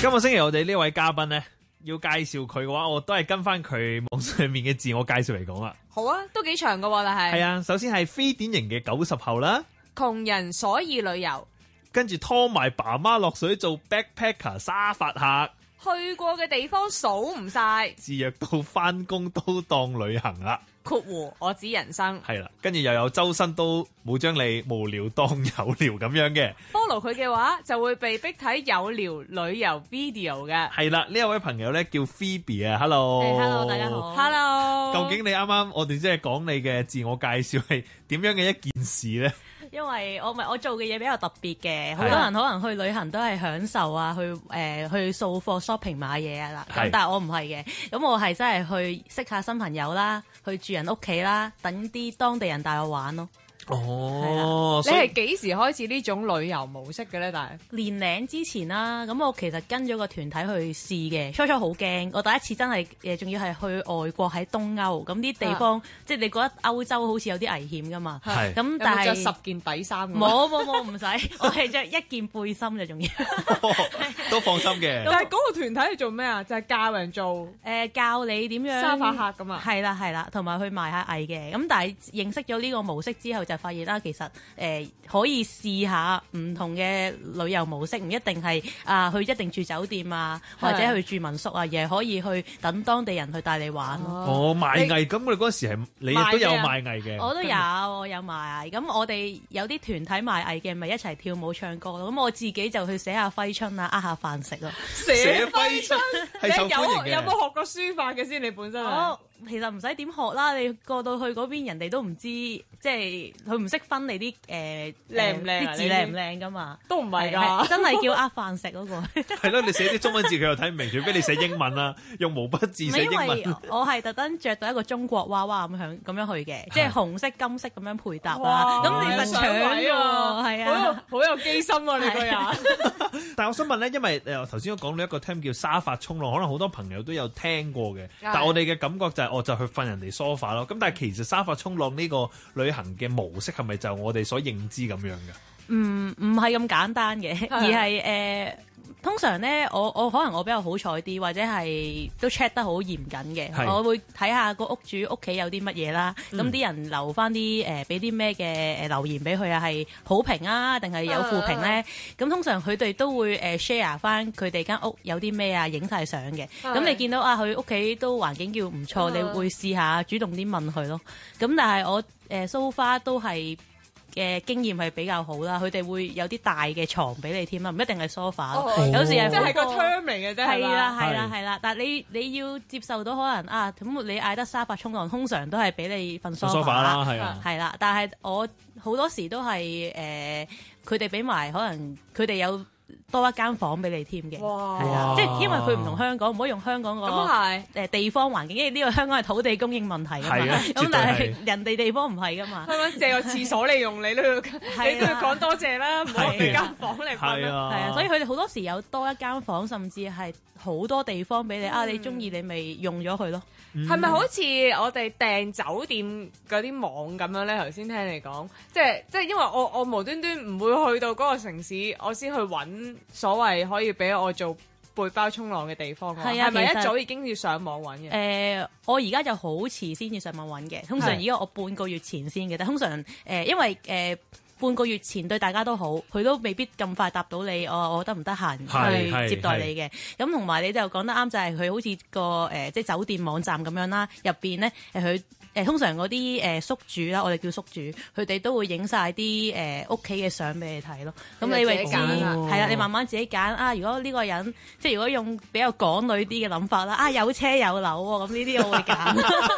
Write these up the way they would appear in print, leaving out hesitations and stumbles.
今個星期我哋呢位嘉賓咧，要介紹佢嘅話，我都係跟翻佢網上面嘅自我介紹嚟講啦。 好啊，都幾長噶，但係係啊，首先係非典型嘅90後啦， 窮人所以旅遊， 跟住拖埋爸媽落水做 backpacker 沙發客， 去過嘅地方數唔晒， 自虐到翻工都當旅行啦。 括弧我指人生。 係啦，跟住又有周身都冇將你無聊當有聊咁樣嘅。 follow 佢嘅話就會被逼睇有聊旅遊 video 嘅。 係啦，呢一位朋友咧叫 Phoebe 啊，Hello，Hello， 大家好 Hello， 究竟你啱啱我哋即係講你嘅自我介紹係點樣嘅一件事咧？ 因為我做嘅嘢比較特別嘅，好多人可能去旅行都係享受啊，去掃貨 shopping 買嘢啊啦。咁但係我唔係嘅，咁我係真係去識下新朋友啦，去住人屋企啦，等啲當地人帶我玩咯。 哦， 你係幾時開始呢種旅遊模式嘅咧？但係年零之前啦，咁我其實跟咗個團體去試嘅，初初好驚，我第一次真係仲要係去外國喺東歐，咁啲地方即係你覺得歐洲好似有啲危險噶嘛， 係咁但係有冇着10件底衫？ 冇唔使，我係着一件背心就仲要， 都放心嘅。 但係嗰個團體係做咩啊？就係教人做教你點樣沙發客咁啊？ 係啦，同埋去賣下藝嘅。咁但係認識咗呢個模式之後，就發現啦，其實可以試下唔同嘅旅遊模式，唔一定係去一定住酒店啊，或者去住民宿啊，而係可以去等當地人去帶你玩咯。 哦，賣藝咁，我哋嗰時係你亦都有賣藝嘅。 我都有賣藝。咁我哋有啲團體賣藝嘅，咪一齊跳舞唱歌咯。咁我自己就去寫下揮春啊，呃下飯食咯。 寫揮春係受歡迎嘅。 有冇學過書法嘅先？你本身其實唔使點學啦，你過到去嗰邊，人哋都唔知，即係佢唔識分你啲靚唔靚， 啲字靚唔靚噶嘛， 都唔係㗎， 真係叫呃飯食嗰個。 係咯，你寫啲中文字佢又睇唔明，除非你寫英文啦，用毛筆字寫英文。 因為我係特登着到一個中國娃娃咁樣去嘅，即係紅色金色咁樣配搭啦。咁你實搶喎，係啊， 好有機心啊你個人。 但係我想問咧，因為頭先我講到一個 term 叫沙發衝浪，可能好多朋友都有聽過嘅，但係我哋嘅感覺就係我就去瞓人哋梳化咯。咁但係其實沙發衝浪呢個旅行嘅模式係咪就我哋所認知咁樣嘅？ 唔係咁簡單嘅，而係通常咧，我可能我比較好彩啲，或者係都 check 得好嚴謹嘅。我會睇下個屋主屋企有啲乜嘢啦，咁啲人留翻啲俾啲咩嘅留言俾佢啊，係好評啊，定係有負評咧？咁通常佢哋都會share 翻佢哋間屋有啲咩啊，影晒相嘅。咁你見到啊，佢屋企都環境叫唔錯，你會試下主動啲問佢咯。咁但係我so far都係嘅經驗係比較好啦，佢哋會有啲大嘅床俾你添啦，唔一定係 sofa，有時係即係個 term 嚟嘅啫， 係啦。但係你要接受到可能啊，咁你嗌得沙發衝浪，通常都係俾你瞓 sofa 啦，係啦。但係我好多時都係佢哋俾埋可能佢哋有多一間房俾你添嘅，係啊，即係因為佢唔同香港，唔可以用香港個地方環境，因為呢個香港係土地供應問題㗎嘛。咁但係人哋地方唔係㗎嘛。 借個廁所你用，你都要講多謝啦，唔好俾間房嚟瞓啦。 係啊，所以佢哋好多時有多一間房，甚至係好多地方俾你啊！你中意你咪用咗佢咯。 係咪好似我哋訂酒店嗰啲網咁樣咧？頭先聽你講，即係因為我無端端唔會去到嗰個城市，我先去揾所謂可以俾我做背包衝浪嘅地方。係咪一早已經要上網揾嘅？ 我而家就好遲先至上網揾嘅，通常而家我半個月前先嘅。但通常因為半個月前對大家都好，佢都未必咁快答到你。我得唔得閒去接待你嘅？咁同埋你就講得啱，就係佢好似個即係酒店網站咁樣啦，入邊咧佢通常嗰啲宿主啦，我哋叫宿主，佢哋都會影晒啲屋企嘅相俾你睇咯。咁你咪揀係啦，你慢慢自己揀啊。如果呢個人即係如果用比較港女啲嘅諗法啦，有車有樓喎，咁呢啲我會揀。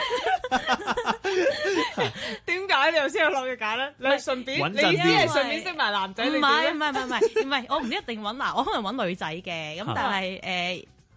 點解你又先有落去揀咧？你係順便，你意思係順便識埋男仔？ 唔係，我唔一定揾我可能揾女仔嘅。咁但係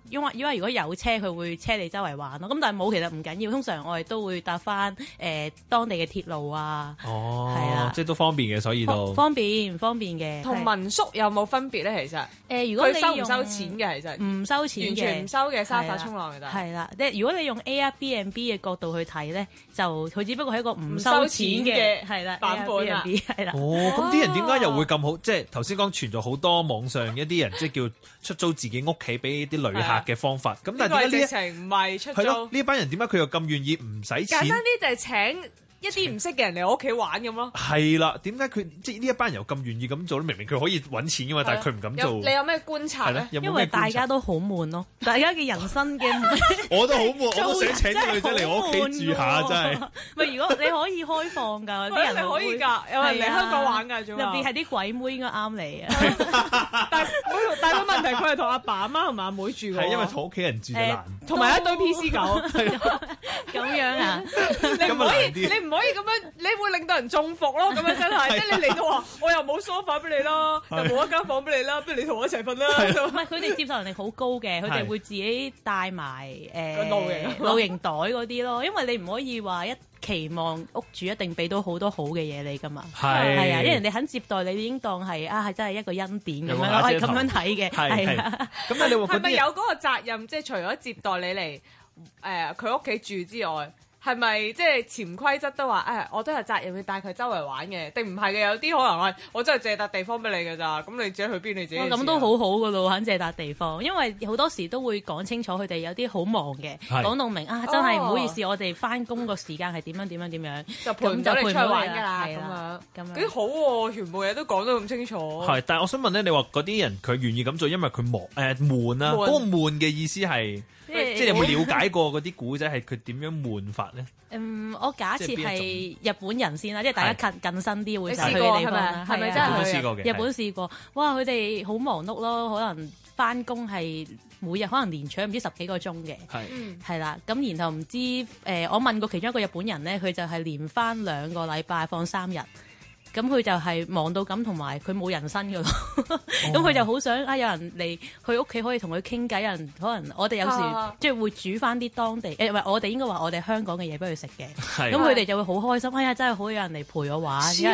因為如果有車，佢會車你周圍玩咯。咁但係冇其實唔緊要，通常我哋都會搭翻當地嘅鐵路啊。 哦， 係啊， 即係都方便嘅，所以都方便嘅。 同民宿有冇分別咧？其實如果你收唔收錢嘅？其實唔收錢嘅， 完全唔收嘅沙發沖浪嚟㗎。 係啦，如果你用 Airbnb 嘅角度去睇咧，就佢只不過係一個唔收錢嘅係啦版本啊。 係啦。 哦，咁啲人點解又會咁好？即係頭先講傳咗好多網上一啲人即係叫出租自己屋企俾啲旅客嘅方法。咁但係點解呢直情唔係出租？ 係咯，呢班人點解佢又咁願意唔使錢？ 簡單啲就係請一啲唔識嘅人嚟我屋企玩咁咯。 係啦，點解佢即係呢一班人又咁願意咁做咧？明明佢可以揾錢噶嘛，但係佢唔敢做。 你有咩觀察咧？ 因為大家都好悶咯，大家嘅人生嘅我都好悶，我都想請啲女仔嚟我屋企住下，真係。 咪如果你可以開放㗎，啲人可以㗎，有人嚟香港玩㗎， 入邊係啲鬼妹應該啱你啊。 但係個問題，佢係同阿爸阿媽同埋阿妹住喎。 係因為同屋企人住就難， 同埋一堆 PC 狗。 咁樣啊？ 你唔可以咁樣，你會令到人中伏咯。咁樣真係，即係你嚟到話，我又冇 sofa 俾你啦，又冇一間房俾你啦，不如你同我一齊瞓啦。 唔係，佢哋接受能力好高嘅，佢哋會自己帶埋露營袋嗰啲咯。因為你唔可以話一期望屋主一定俾到好多好嘅嘢你㗎嘛。係啊，因為人哋肯接待你，已經當係係真係一個恩典咁樣，我係咁樣睇嘅。係啊。 咁你話係咪有嗰個責任？即係除咗接待你嚟佢屋企住之外，係咪即係潛規則都話我都有責任要帶佢周圍玩嘅？定唔係嘅？有啲可能係我真係借笪地方俾你㗎咋，咁你自己去邊你自己。 咁都好好㗎咯，肯借笪地方，因為好多時都會講清楚，佢哋有啲好忙嘅，講到明真係唔好意思，我哋翻工個時間係點樣， 就陪唔到你出去玩㗎啦，咁樣幾好喎！全部嘢都講得咁清楚。 係，但係我想問咧，你話嗰啲人佢願意咁做，因為佢悶啊？嗰個悶嘅意思係？即係有冇了解過嗰啲古仔係佢點樣悶法咧？ 我假設係日本人先啦，即係大家近身啲會去嘅地方啦。 係咪真係試過嘅？ 日本試過，哇！佢哋好忙碌咯，可能翻工係每日可能連搶唔知10幾個鐘嘅。係啦，咁然後唔知我問過其中一個日本人咧，佢就係連翻2個禮拜放3日。咁佢就係忙到咁，同埋佢冇人生㗎咯。咁佢就好想有人嚟佢屋企可以同佢傾偈。有人可能我哋有時即係會煮翻啲當地唔係我哋應該話我哋香港嘅嘢俾佢食嘅。咁佢哋就會好開心。真係好有人嚟陪我玩。 係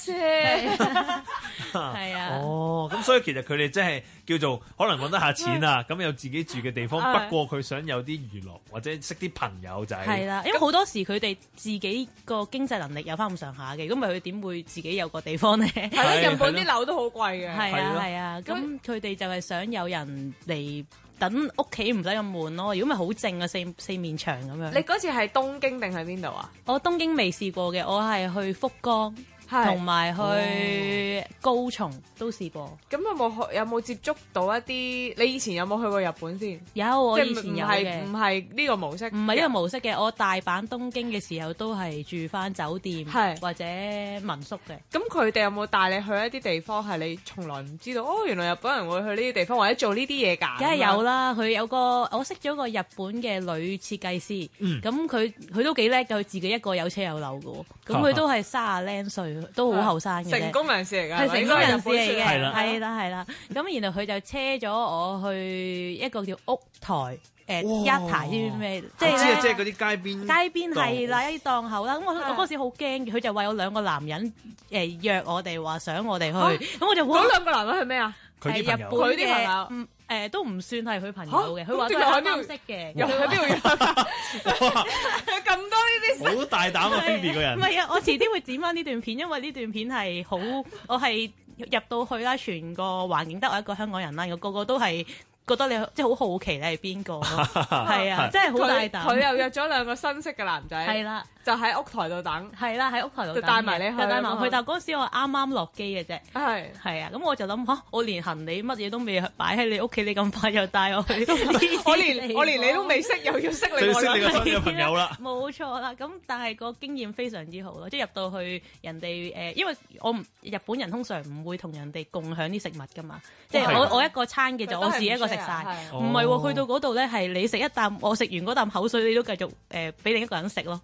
啊。 哦，咁所以其實佢哋真係叫做可能揾得下錢啊，咁有自己住嘅地方。不過佢想有啲娛樂或者識啲朋友仔。 係啦，因為好多時佢哋自己個經濟能力有翻咁上下嘅，咁咪佢點會自己有個地方咧？ 係咯，日本啲樓都好貴嘅。 係啊，咁佢哋就係想有人嚟等屋企唔使咁悶咯。如果咪好靜啊，四面牆咁樣。 你嗰次係東京定係邊度啊？ 我東京未試過嘅，我係去福岡。同埋去高松都試過。 咁有冇接觸到一啲？你以前有冇去過日本先？ 有，我以前有嘅。 唔係呢個模式？ 唔係呢個模式嘅。我大阪、東京嘅時候都係住翻酒店或者民宿嘅。 咁佢哋有冇帶你去一啲地方係你從來唔知道？原來日本人會去呢啲地方或者做呢啲嘢㗎？ 梗係有啦。佢有我識咗個日本嘅女設計師。咁佢都幾叻㗎。佢自己一個有車有樓㗎。咁佢都係30零歲。都好後生嘅， 成功人士嚟㗎， 係成功人士嚟嘅， 係啦。咁然後佢就車咗我去一個叫屋台一排啲咩，即係即係嗰啲街邊係啦一啲檔口啦。咁我嗰時好驚嘅，佢就話有2個男人約我哋話想我哋去，咁我就嗰2個男人係咩啊？ 係日本嘅朋友。都唔算係佢朋友嘅，佢話都係啱啱識嘅。 又喺邊度約？有咁多呢啲， 好大膽啊！Phoebe 個人。 唔係啊，我遲啲會剪翻呢段片，因為呢段片係好，我係入到去啦，全個環境得我一個香港人啦，個個都係覺得你即係好好奇你係邊個，係啊，真係好大膽。 佢又約咗2個新識嘅男仔， 係啦， 就喺屋台度等， 係啦，喺屋台度就帶埋你去， 帶埋去。但係嗰時我啱啱落機嘅啫， 係啊，咁我就諗我連行李乜嘢都未擺喺你屋企，你咁快又帶我去， 我連你都未識，又要識你， 就識你個新嘅朋友啦。 冇錯啦，咁但係個經驗非常之好咯，即係入到去人哋因為日本人通常唔會同人哋共享啲食物㗎嘛，即係我一個餐嘅就我自己一個食晒。唔係喎，去到嗰度咧係你食一啖，我食完嗰啖口水，你都繼續俾另一個人食咯。係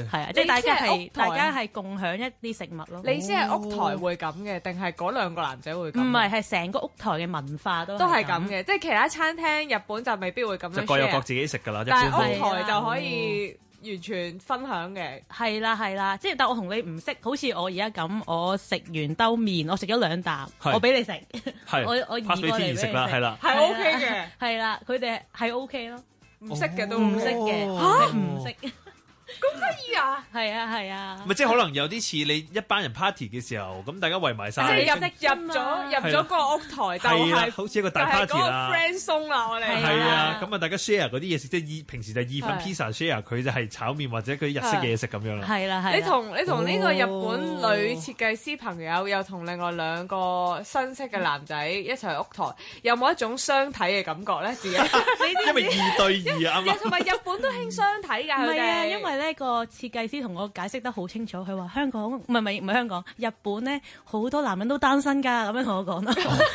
係啊，即係大家係共享一啲食物咯。 你先係屋台會咁嘅，定係嗰兩個男仔會咁？ 唔係，係成個屋台嘅文化都係咁嘅，即係其他餐廳日本就未必會咁樣 share， 就各有各自己食㗎啦。 但係屋台就可以完全分享嘅。 係啦，即係但我同你唔識，好似我而家咁，我食完兜麵，我食咗2啖，我俾你食，我移過嚟俾你食啦，係啦， 係 OK 嘅， 係啦，佢哋係 OK 咯， 唔識嘅都唔識嘅，唔識。 咁得意啊！ 係啊， 咪即係可能有啲似你一班人 party 嘅時候，咁大家圍埋晒， 即係入咗個屋台就係好似一個大 party 啦。 friend 鬆啦，我哋係啊，咁啊大家 share 嗰啲嘢食，即係平時就意粉 pizza share，佢就係炒麵或者佢日式嘅嘢食咁樣啦。 係啦， 你同呢個日本女設計師朋友，又同另外2個新識嘅男仔一齊去屋台，有冇一種相睇嘅感覺咧？自己因為2對2啊嘛， 同埋日本都興相睇㗎，佢哋因為呢個設計師同我解釋得好清楚，佢話香港唔係香港，日本咧好多男人都單身㗎，咁樣同我講啦。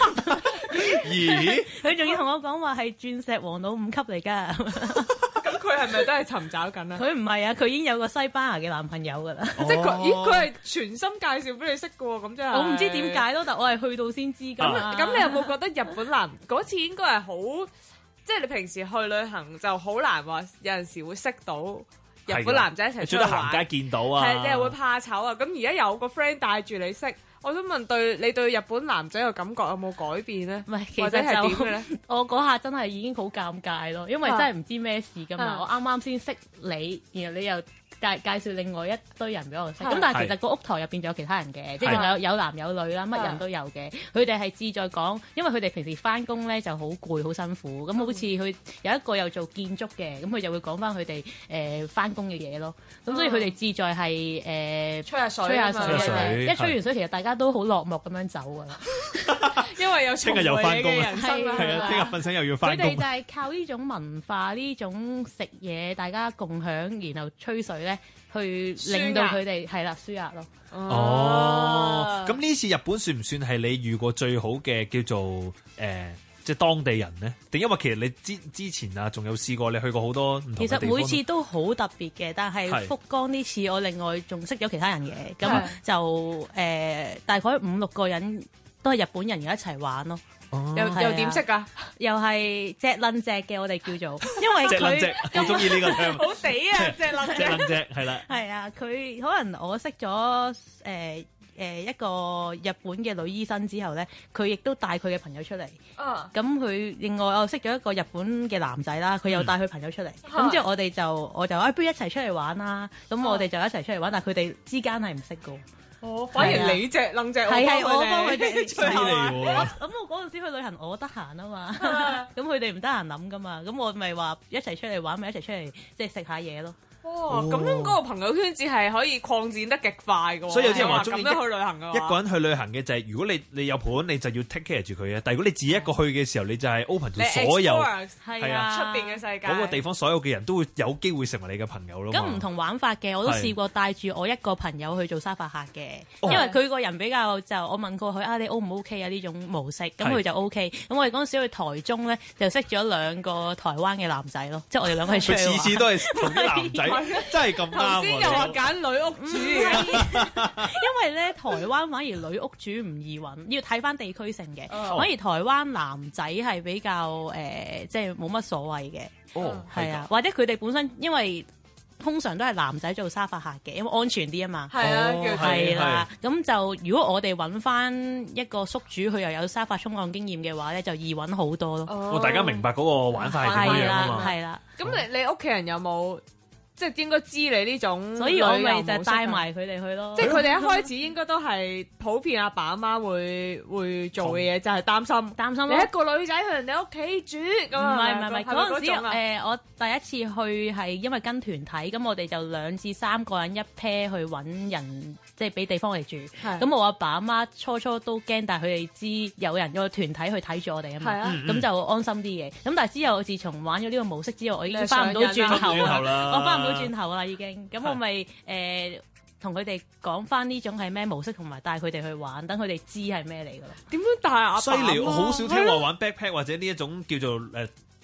咦？ 佢仲要同我講話係鑽石王老5級嚟㗎。 咁佢係咪都係尋找緊啊？ 佢唔係啊，佢已經有個西班牙嘅男朋友㗎啦。 即係佢係全心介紹俾你識㗎喎，咁即係我唔知點解咯，但我係去到先知㗎。 咁你有冇覺得日本男嗰次應該係好，即係你平時去旅行就好難話有陣時會識到日本男仔一齊出去玩， 行街見到啊， 係你又會怕醜啊。咁而家有個 friend 帶住你識，我想問你對日本男仔嘅感覺有冇改變咧？ 唔係，其實或者係點嘅咧？ 我嗰下真係已經好尷尬咯，因為真係唔知咩事㗎嘛。我啱啱先識你，然後你又介紹另外一堆人俾我識，咁但係其實個屋台入邊仲有其他人嘅，即係仲有男有女啦，乜人都有嘅。佢哋係志在講，因為佢哋平時翻工咧就好攰好辛苦，咁好似佢有一個又做建築嘅，咁佢就會講翻佢哋翻工嘅嘢咯。咁所以佢哋志在係吹下水， 一吹完水其實大家都好落寞咁樣走㗎啦， 因為有聽日又翻工啊， 係啊，聽日瞓醒又要翻工。 佢哋就係靠呢種文化，呢種食嘢，大家共享，然後吹水咧，去令到佢哋係啦舒壓咯。 哦，咁呢次日本算唔算係你遇過最好嘅叫做即係當地人咧？定因為其實你之前啊，仲有試過你去過好多唔同嘅地方。 其實每次都好特別嘅，但係福岡呢次我另外仲識咗其他人嘅，咁就大概5-6個人都係日本人而一齊玩咯。 又點識㗎？ 又係隻撚隻嘅，我哋叫做，因為佢好中意呢個 term， 好地啊！隻撚隻係啦。 係啊，佢可能我識咗一個日本嘅女醫生之後咧，佢亦都帶佢嘅朋友出嚟。咁佢另外我識咗一個日本嘅男仔啦，佢又帶佢朋友出嚟。咁之後我就不如一齊出嚟玩啦。咁我哋就一齊出嚟玩，但係佢哋之間係唔識㗎。 反而你隻撚隻， 我幫佢哋犀利喎。 咁我嗰陣時去旅行，我得閒啊嘛，咁佢哋唔得閒諗噶嘛，咁我咪話一齊出嚟玩，咪一齊出嚟即係食下嘢咯。 咁樣嗰個朋友圈子係可以擴展得極快㗎喎。 所以有啲人話中意咁樣去旅行㗎。 一個人去旅行嘅就係如果你有伴，你就要 take care 住佢啊。但係如果你自己一個去嘅時候，你就係 open 住所有係啊出邊嘅世界， 嗰個地方所有嘅人都會有機會成為你嘅朋友咯。 咁唔同玩法嘅，我都試過帶住我一個朋友去做沙發客嘅，因為佢個人比較我問過佢你 O 唔 OK 啊呢種模式，咁佢就 OK。咁我哋嗰陣時去台中咧，就識咗2個台灣嘅男仔咯，即係我哋2個去出去玩。 佢次次都係同啲男仔，真係咁。 頭先又話揀女屋主， 因為咧台灣反而女屋主唔易揾，要睇翻地區性嘅。反而台灣男仔係比較即係冇乜所謂嘅。係啊，或者佢哋本身因為通常都係男仔做沙發客嘅，因為安全啲啊嘛。 係啊， 係啦。咁就如果我哋揾翻一個宿主，佢又有沙發衝浪經驗嘅話咧，就易揾好多咯。 大家明白嗰個玩法係點樣啊嘛。 係啦。 咁你屋企人有冇？即係應該知你呢種， 所以我咪就帶埋佢哋去咯。 即係佢哋一開始應該都係普遍阿爸阿媽會做嘅嘢，就係擔心你一個女仔去人哋屋企住咁啊。 唔係嗰陣時我第一次去係因為跟團體，咁我哋就2至3個人一 pair 去揾人，即係俾地方我哋住。咁我阿爸阿媽初都驚，但係佢哋知有人有個團體去睇住我哋啊嘛，咁就安心啲嘅。咁但係之後自從玩咗呢個模式之後，我已經翻唔到轉頭啦，我翻唔到轉頭啦已經，咁我咪同佢哋講翻呢種係咩模式，同埋帶佢哋去玩，等佢哋知係咩嚟噶咯。 點樣帶阿爸？ 犀利，我好少聽話玩 backpack 或者呢一種叫做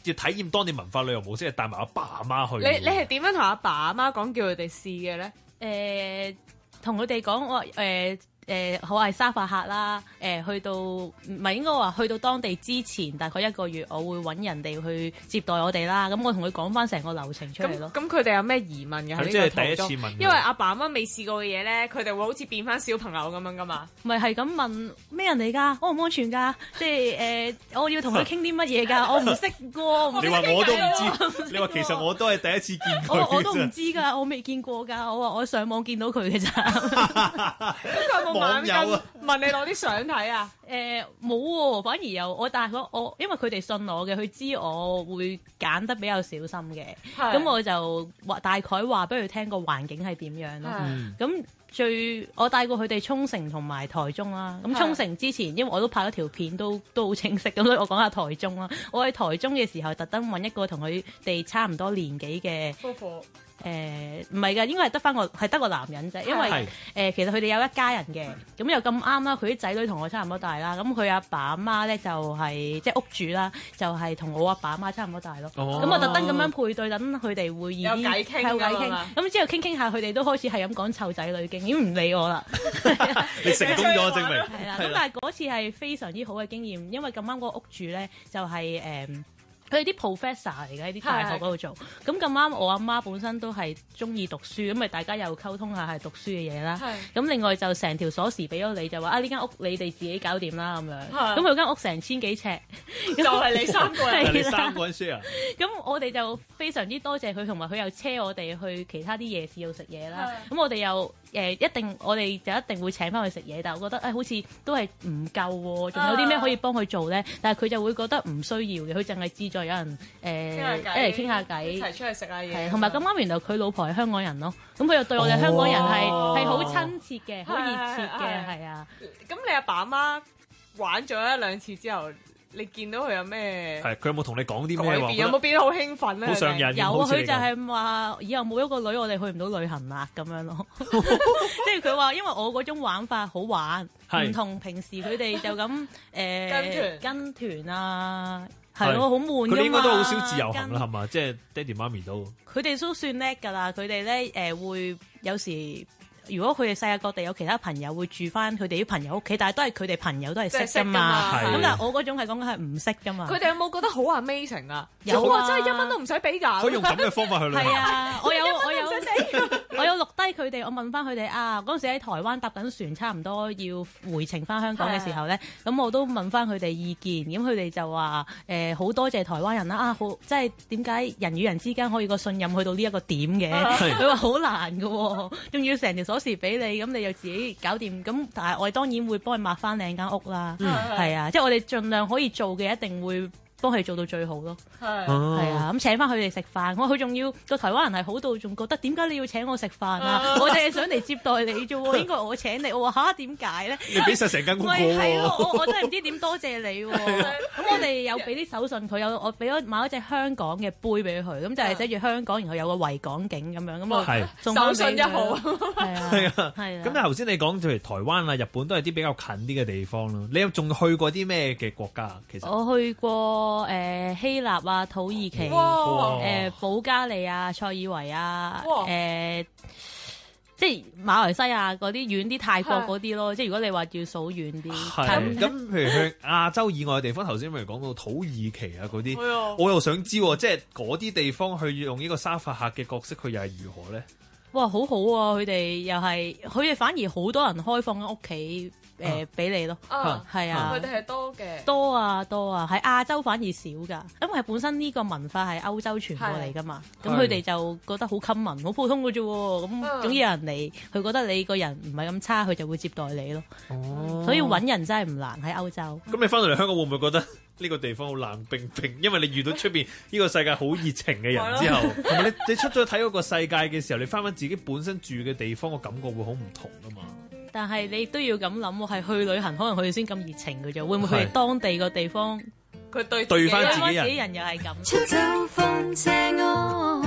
要體驗當地文化旅遊模式，係帶埋阿爸阿媽去。 你係點樣同阿爸阿媽講叫佢哋試嘅咧？ 同佢哋講我我係沙發客啦，去到唔係應該話去到當地之前大概1個月，我會揾人哋去接待我哋啦。咁我同佢講翻成個流程出嚟咯。 咁佢哋有咩疑問嘅？ 即係第一次問， 因為阿爸阿媽未試過嘅嘢咧，佢哋會好似變翻小朋友咁樣噶嘛。 咪係咁問咩人嚟㗎？安唔安全㗎？即係我要同佢傾啲乜嘢㗎？我唔識喎。 你話我都唔知，你話其實我都係第一次見佢。 我都唔知㗎，我未見過㗎。我話我上網見到佢嘅咋。 咁佢有冇網友啊問你攞啲相睇啊？ 冇喎，反而有我，但係我因為佢哋信我嘅，佢知我會揀得比較小心嘅，咁我就大概話俾佢聽個環境係點樣咯。咁我帶過佢哋沖繩同埋台中啦。咁沖繩之前，因為我都拍咗條片，都好清晰咁，所以我講下台中啦。我喺台中嘅時候，特登揾一個同佢哋差唔多年紀嘅夫婦。 唔係㗎，應該係得個男人啫，因為其實佢哋有一家人嘅，咁又咁啱啦，佢啲仔女同我差唔多大啦，咁佢阿爸阿媽咧就係即係屋主啦，就係同我阿爸阿媽差唔多大咯，咁我特登咁樣配對，等佢哋會易啲有偈傾， 咁之後傾下，佢哋都開始係咁講湊仔女經，已經唔理我啦。 你成功咗證明。 係啦，咁但係嗰次係非常之好嘅經驗，因為咁啱個屋主咧就係佢哋啲 professor 嚟嘅喺啲大學嗰度做，咁咁啱我阿媽本身都係中意讀書，咁咪大家又溝通下係讀書嘅嘢啦。咁另外就成條鎖匙俾咗你，就話呢間屋你哋自己搞掂啦咁樣。咁佢間屋成1000幾尺， 就係你3個人， 你3個人 share。 咁我哋就非常之多謝佢，同埋佢又車我哋去其他啲夜市度食嘢啦。咁我哋又我哋就一定會請翻去食嘢，但係我覺得好似都係唔夠喎，仲有啲咩可以幫佢做咧？但係佢就會覺得唔需要嘅，佢淨係志在有人一嚟傾下偈， 一齊出去食下嘢。 係，同埋咁啱原來佢老婆係香港人咯，咁佢又對我哋香港人係好親切嘅，好熱切嘅，係啊。 咁你阿爸阿媽玩咗1-2次之後，你見到佢有咩？ 係佢有冇同你講啲咩話？ 有冇變得好興奮咧？ 好上癮。 有啊，佢就係話以後冇一個女，我哋去唔到旅行啦咁樣咯。即係佢話，因為我嗰種玩法好玩，唔同平時佢哋就咁跟團啊，係咯，好悶㗎嘛。 佢哋應該都好少自由行啦，係嘛？即係爹哋媽咪都。 佢哋都算叻㗎啦，佢哋咧會有時。如果佢哋世界各地有其他朋友會住翻佢哋啲朋友屋企，但係都係佢哋朋友都係識㗎嘛。咁但係我嗰種係講緊係唔識㗎嘛。 佢哋有冇覺得好 amazing 啊？ 有啊， 真係1蚊都唔使俾㗎。 可以用咁嘅方法去旅行。 係啊，我有錄低佢哋，我問翻佢哋啊，嗰陣時喺台灣搭緊船，差唔多要回程翻香港嘅時候咧，咁我都問翻佢哋意見，咁佢哋就話好多謝台灣人啦，好即係點解人與人之間可以個信任去到呢一個點嘅？佢話好難㗎喎，仲要成條鎖匙俾你，咁你又自己搞掂，咁但係我哋當然會幫佢抹翻靚間屋啦，係啊，即係我哋盡量可以做嘅一定會幫佢做到最好咯，係啊，咁請翻佢哋食飯，佢仲要個台灣人係好到仲覺得點解你要請我食飯啊？我哋係想嚟接待你啫喎，應該我請你，我話嚇點解咧？ 你俾晒成間屋我係咯，我真係唔知點多謝你喎。咁我哋有俾啲手信佢，我俾咗買咗隻香港嘅杯俾佢，咁就係寫住香港，然後有個維港景咁樣，咁我送翻手信1號， 係啊。咁但係頭先你講譬如台灣啊、日本都係啲比較近啲嘅地方咯，你有仲去過啲咩嘅國家？其實我去過希臘啊、土耳其、保加利亞、塞爾維亞，即係馬來西亞嗰啲遠啲，泰國嗰啲咯。即係如果你話要數遠啲， 咁譬如去亞洲以外嘅地方，頭先咪講到土耳其啊嗰啲，我又想知即係嗰啲地方去用呢個沙發客嘅角色，佢又係如何咧？哇， 好好啊！佢哋又係，佢哋反而好多人開放喺屋企。俾你咯，係啊， 佢哋係多嘅， 多啊，喺亞洲反而少㗎，因為本身呢個文化係歐洲傳過嚟㗎嘛，咁佢哋就覺得好 common，好普通嘅啫喎，咁總有人嚟，佢覺得你個人唔係咁差，佢就會接待你咯，所以揾人真係唔難喺歐洲。 咁你翻到嚟香港會唔會覺得呢個地方好冷冰冰？因為你遇到出邊呢個世界好熱情嘅人之後，同埋你出咗睇嗰個世界嘅時候，你翻返自己本身住嘅地方，個感覺會好唔同㗎嘛。 但係你都要咁諗喎，係去旅行，可能佢哋先咁熱情嘅啫，會唔會佢哋當地個地方佢對翻自己人又係咁？ 出走風車屋，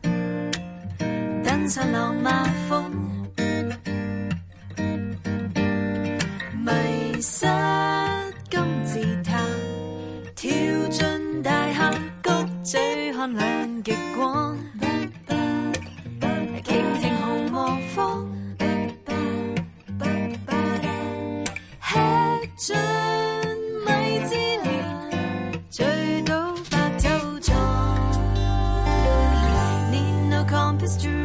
登上浪馬峰，迷失金字塔，跳進大峽谷。 喊兩極光，傾聽紅魔方，吃盡米芝蓮，醉到白晝狀，need no compass to